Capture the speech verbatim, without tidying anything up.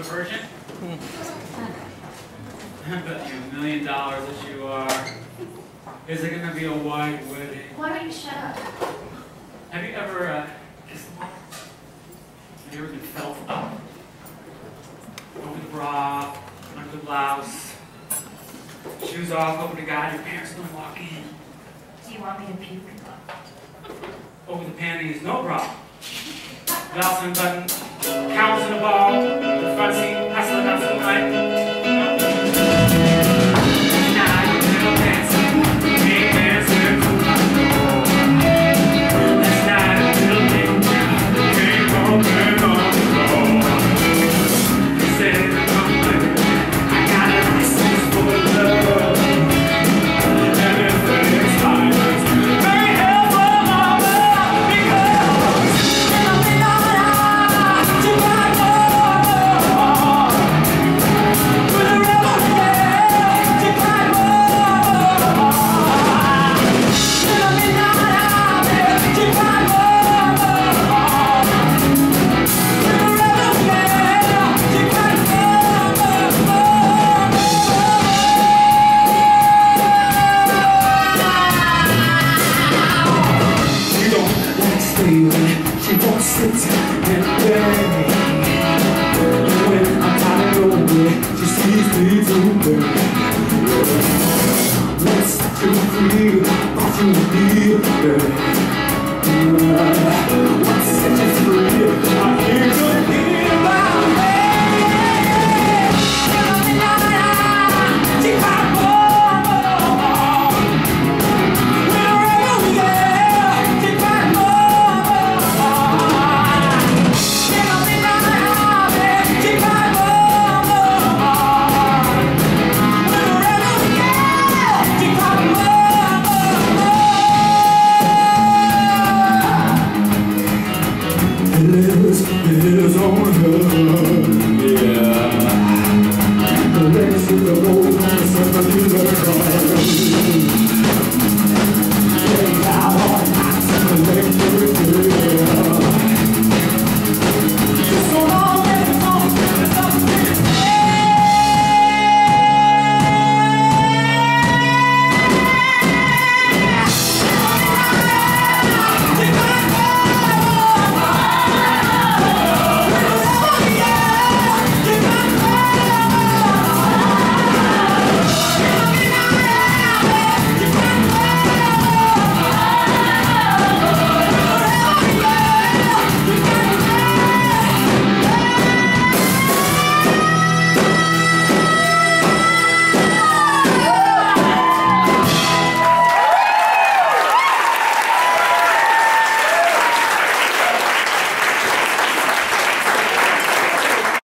a virgin? I bet you a million dollars that you are. Is it going to be a white wedding? Why don't you shut up? Have you ever uh, kissed a woman? Have you ever been felt up? Over the bra, under the blouse, shoes off, over the guy, your parents don't walk in. Do you want me to puke? Over the panties, no bra. Blouse unbuttoned, counts in a ball, the front seat